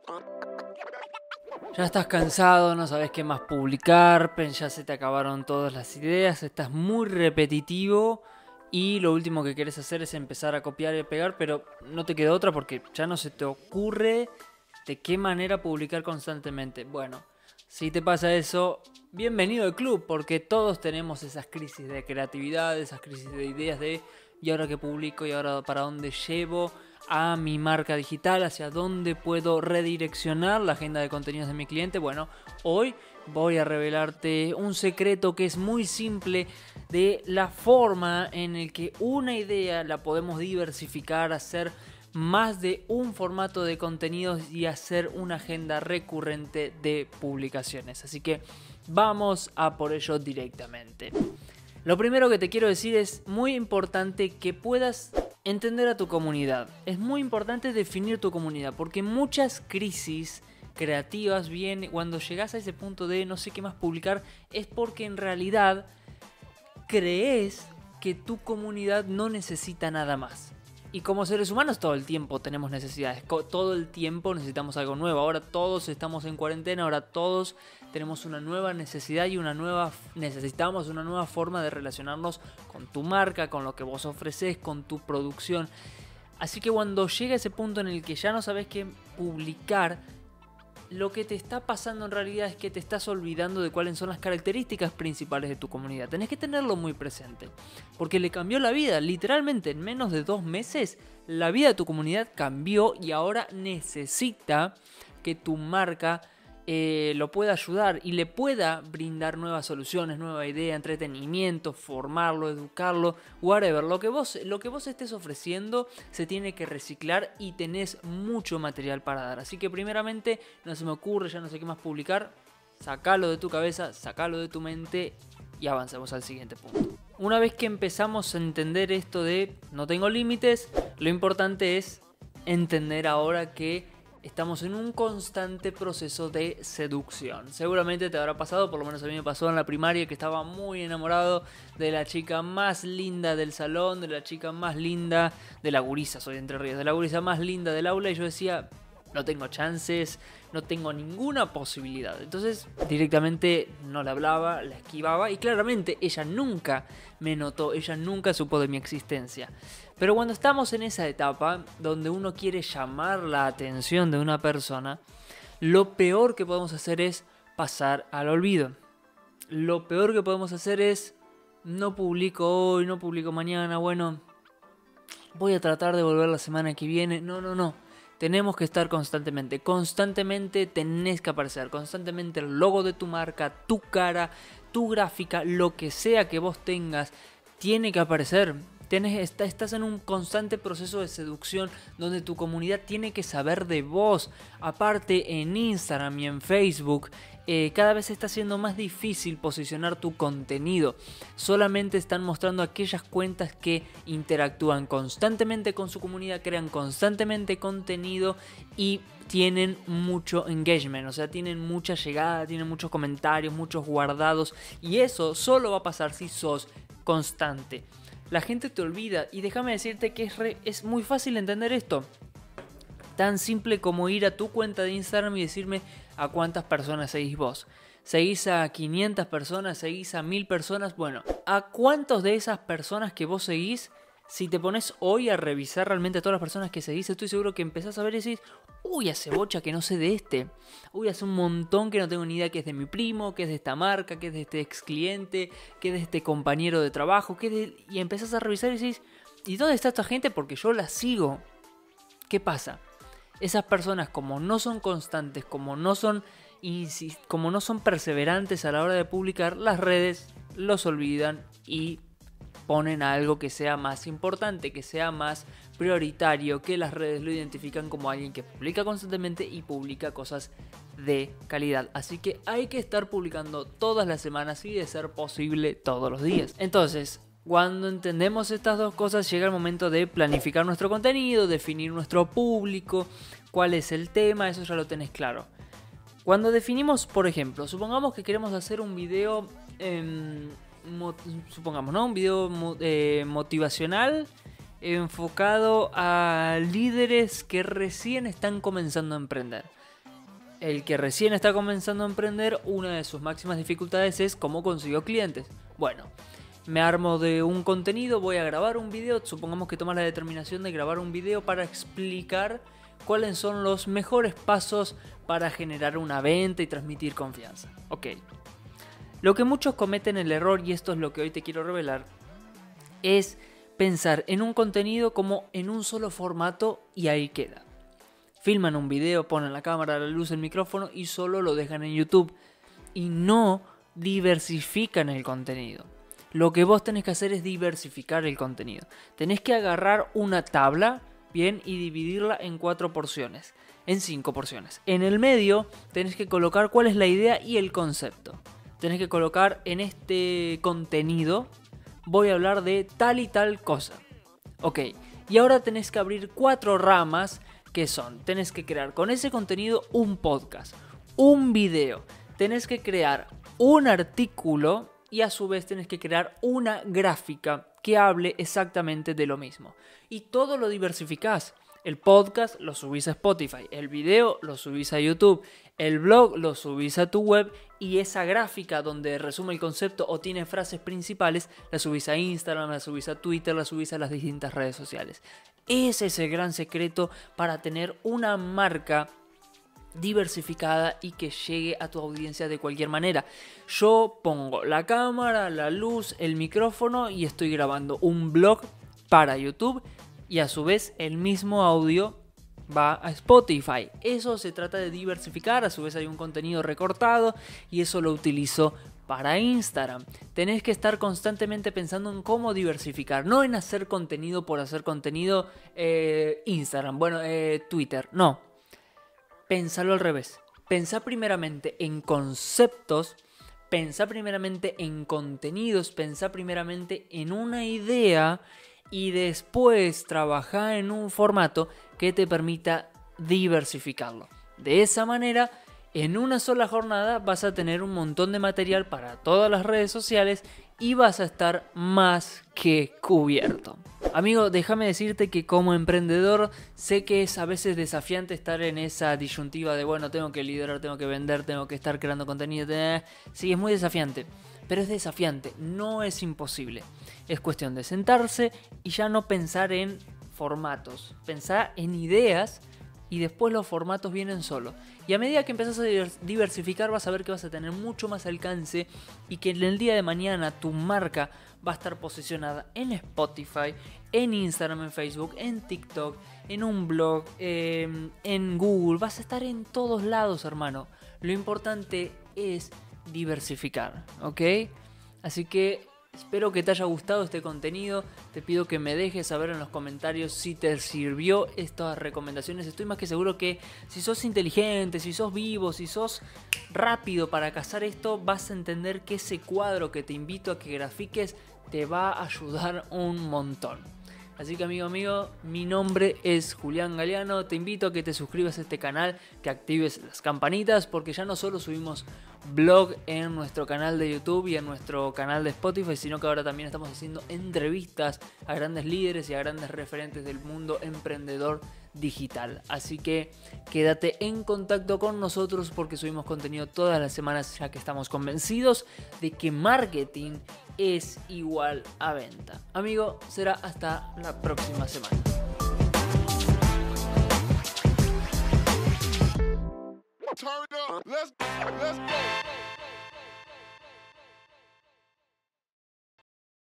Ya estás cansado, no sabes qué más publicar, ya se te acabaron todas las ideas, estás muy repetitivo y lo último que quieres hacer es empezar a copiar y pegar, pero no te queda otra porque ya no se te ocurre de qué manera publicar constantemente. Bueno, si te pasa eso, bienvenido al club, porque todos tenemos esas crisis de creatividad, esas crisis de ideas de ¿y ahora qué publico? ¿Y ahora para dónde llevo a mi marca digital? ¿Hacia dónde puedo redireccionar la agenda de contenidos de mi cliente? Bueno, hoy voy a revelarte un secreto que es muy simple de la forma en el que una idea la podemos diversificar, hacer más de un formato de contenidos y hacer una agenda recurrente de publicaciones. Así que vamos a por ello directamente. Lo primero que te quiero decir es muy importante que puedas entender a tu comunidad. Es muy importante definir tu comunidad porque muchas crisis creativas vienen cuando llegas a ese punto de no sé qué más publicar, es porque en realidad crees que tu comunidad no necesita nada más. Y como seres humanos todo el tiempo tenemos necesidades, todo el tiempo necesitamos algo nuevo. Ahora todos estamos en cuarentena, ahora todos tenemos una nueva necesidad y necesitamos una nueva forma de relacionarnos con tu marca, con lo que vos ofreces, con tu producción. Así que cuando llega ese punto en el que ya no sabes qué publicar, lo que te está pasando en realidad es que te estás olvidando de cuáles son las características principales de tu comunidad. Tenés que tenerlo muy presente, porque le cambió la vida. Literalmente en menos de 2 meses la vida de tu comunidad cambió y ahora necesita que tu marca lo pueda ayudar y le pueda brindar nuevas soluciones, nueva idea, entretenimiento, formarlo, educarlo, whatever. Lo que vos estés ofreciendo se tiene que reciclar y tenés mucho material para dar. Así que primeramente, no se me ocurre, ya no sé qué más publicar, sacalo de tu cabeza, sacalo de tu mente y avancemos al siguiente punto. Una vez que empezamos a entender esto de no tengo límites, lo importante es entender ahora que estamos en un constante proceso de seducción. Seguramente te habrá pasado, por lo menos a mí me pasó en la primaria, que estaba muy enamorado de la chica más linda del salón, de la chica más linda de la gurisa, soy de Entre Ríos, de la gurisa más linda del aula, y yo decía, no tengo chances, no tengo ninguna posibilidad. Entonces directamente no le hablaba, la esquivaba y claramente ella nunca me notó, ella nunca supo de mi existencia. Pero cuando estamos en esa etapa donde uno quiere llamar la atención de una persona, lo peor que podemos hacer es pasar al olvido. Lo peor que podemos hacer es no publico hoy, no publico mañana, bueno, voy a tratar de volver la semana que viene. No. Tenemos que estar constantemente. Constantemente tenés que aparecer. Constantemente el logo de tu marca, tu cara, tu gráfica, lo que sea que vos tengas, tiene que aparecer. Estás en un constante proceso de seducción donde tu comunidad tiene que saber de vos. Aparte en Instagram y en Facebook cada vez está siendo más difícil posicionar tu contenido. Solamente están mostrando aquellas cuentas que interactúan constantemente con su comunidad, crean constantemente contenido y tienen mucho engagement, o sea, tienen mucha llegada, tienen muchos comentarios, muchos guardados, y eso solo va a pasar si sos constante. La gente te olvida y déjame decirte que es muy fácil entender esto. Tan simple como ir a tu cuenta de Instagram y decirme a cuántas personas seguís vos. ¿Seguís a 500 personas? ¿Seguís a 1000 personas? Bueno, ¿a cuántos de esas personas que vos seguís, si te pones hoy a revisar realmente a todas las personas que seguís, estoy seguro que empezás a ver y decís, uy, hace bocha que no sé de este. Uy, hace un montón que no tengo ni idea que es de mi primo, que es de esta marca, que es de este ex cliente, que es de este compañero de trabajo, y empezás a revisar y decís, ¿y dónde está esta gente? Porque yo la sigo. ¿Qué pasa? Esas personas, como no son constantes, como no son perseverantes a la hora de publicar, las redes los olvidan y ponen a algo que sea más importante, que sea más prioritario, que las redes lo identifican como alguien que publica constantemente y publica cosas de calidad. Así que hay que estar publicando todas las semanas y de ser posible todos los días. Entonces, cuando entendemos estas dos cosas, llega el momento de planificar nuestro contenido, definir nuestro público, cuál es el tema, eso ya lo tenés claro. Cuando definimos, por ejemplo, supongamos que queremos hacer un video, un video motivacional enfocado a líderes que recién están comenzando a emprender. el que recién está comenzando a emprender, una de sus máximas dificultades es cómo consiguió clientes. Bueno, me armo de un contenido, voy a grabar un video, supongamos que tomas la determinación de grabar un video para explicar cuáles son los mejores pasos para generar una venta y transmitir confianza. Ok. Lo que muchos cometen el error, y esto es lo que hoy te quiero revelar, es pensar en un contenido como en un solo formato y ahí queda. Filman un video, ponen la cámara, la luz, el micrófono y solo lo dejan en YouTube. Y no diversifican el contenido. Lo que vos tenés que hacer es diversificar el contenido. Tenés que agarrar una tabla, bien, y dividirla en 4 porciones. En 5 porciones. En el medio tenés que colocar cuál es la idea y el concepto. Tenés que colocar en este contenido, voy a hablar de tal y tal cosa. Ok, y ahora tenés que abrir 4 ramas que son, tenés que crear con ese contenido un podcast, un video, tenés que crear un artículo y a su vez tenés que crear una gráfica que hable exactamente de lo mismo. Y todo lo diversificás. El podcast lo subís a Spotify, el video lo subís a YouTube, el blog lo subís a tu web y esa gráfica donde resume el concepto o tiene frases principales la subís a Instagram, la subís a Twitter, la subís a las distintas redes sociales. Ese es el gran secreto para tener una marca diversificada y que llegue a tu audiencia de cualquier manera. Yo pongo la cámara, la luz, el micrófono y estoy grabando un blog para YouTube y a su vez el mismo audio va a Spotify. Eso se trata de diversificar, a su vez hay un contenido recortado y eso lo utilizo para Instagram. Tenés que estar constantemente pensando en cómo diversificar, no en hacer contenido por hacer contenido. Instagram, Twitter, no. Pensalo al revés. Pensá primeramente en conceptos, pensá primeramente en contenidos, pensá primeramente en una idea y después trabajá en un formato que te permita diversificarlo. De esa manera, en una sola jornada vas a tener un montón de material para todas las redes sociales y vas a estar más que cubierto. Amigo, déjame decirte que como emprendedor sé que es a veces desafiante estar en esa disyuntiva de bueno, tengo que liderar, tengo que vender, tengo que estar creando contenido. Sí, es muy desafiante, pero es desafiante, no es imposible. Es cuestión de sentarse y ya no pensar en formatos, pensar en ideas y después los formatos vienen solos. Y a medida que empezás a diversificar vas a ver que vas a tener mucho más alcance y que en el día de mañana tu marca va a estar posicionada en Spotify, en Instagram, en Facebook, en TikTok, en un blog, en Google. Vas a estar en todos lados, hermano. Lo importante es diversificar, ¿ok? Así que espero que te haya gustado este contenido. Te pido que me dejes saber en los comentarios si te sirvió estas recomendaciones. Estoy más que seguro que si sos inteligente, si sos vivo, si sos rápido para cazar esto, vas a entender que ese cuadro que te invito a que grafiques te va a ayudar un montón. Así que amigo, mi nombre es Julián Galeano. Te invito a que te suscribas a este canal, que actives las campanitas, porque ya no solo subimos blog en nuestro canal de YouTube y en nuestro canal de Spotify, sino que ahora también estamos haciendo entrevistas a grandes líderes y a grandes referentes del mundo emprendedor digital. Así que quédate en contacto con nosotros porque subimos contenido todas las semanas, ya que estamos convencidos de que marketing es igual a venta. Amigo, será hasta la próxima semana. Turn up. Let's go.